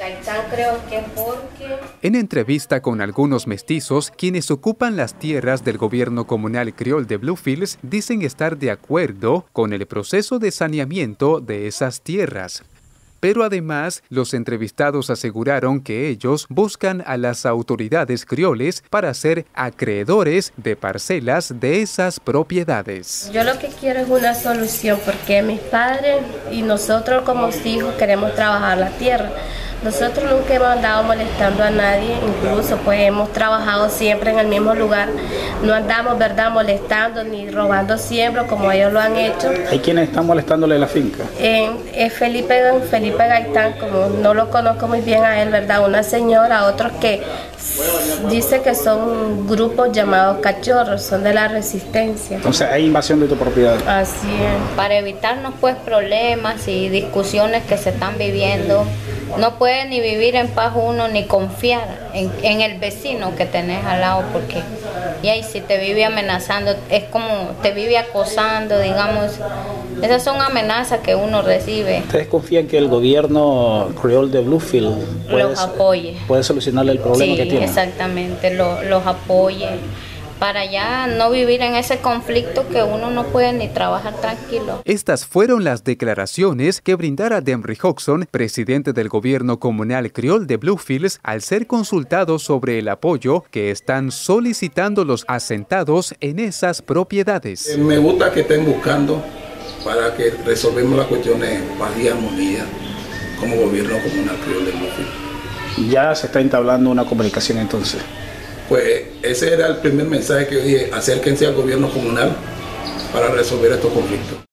Gaitán creo que porque... En entrevista con algunos mestizos, quienes ocupan las tierras del gobierno comunal criol de Bluefields dicen estar de acuerdo con el proceso de saneamiento de esas tierras. Pero además, los entrevistados aseguraron que ellos buscan a las autoridades crioles para ser acreedores de parcelas de esas propiedades. Yo lo que quiero es una solución porque mis padres y nosotros como hijos queremos trabajar la tierra. Nosotros nunca hemos andado molestando a nadie, incluso pues hemos trabajado siempre en el mismo lugar. No andamos, ¿verdad?, molestando ni robando siembra como ellos lo han hecho. ¿Hay quienes están molestándole la finca? Es Felipe Gaitán, como no lo conozco muy bien a él, ¿verdad? Una señora, otros que dice que son grupos llamados cachorros, son de la resistencia. Entonces hay invasión de tu propiedad. Así es. Para evitarnos pues problemas y discusiones que se están viviendo, no puede ni vivir en paz uno ni confiar en el vecino que tenés al lado, porque y ahí si te vive amenazando, es como te vive acosando, digamos. Esas son amenazas que uno recibe. ¿Ustedes confían que el gobierno criol de Bluefields los apoye? Puede solucionarle el problema que tiene? Exactamente, los apoye, para ya no vivir en ese conflicto que uno no puede ni trabajar tranquilo. Estas fueron las declaraciones que brindara Demry Hodgson, presidente del gobierno comunal criol de Bluefields, al ser consultado sobre el apoyo que están solicitando los asentados en esas propiedades. Me gusta que estén buscando para que resolvamos las cuestiones paz y armonía como gobierno comunal criol de Bluefields. Ya se está entablando una comunicación entonces. Pues ese era el primer mensaje que yo dije: acérquense al gobierno comunal para resolver estos conflictos.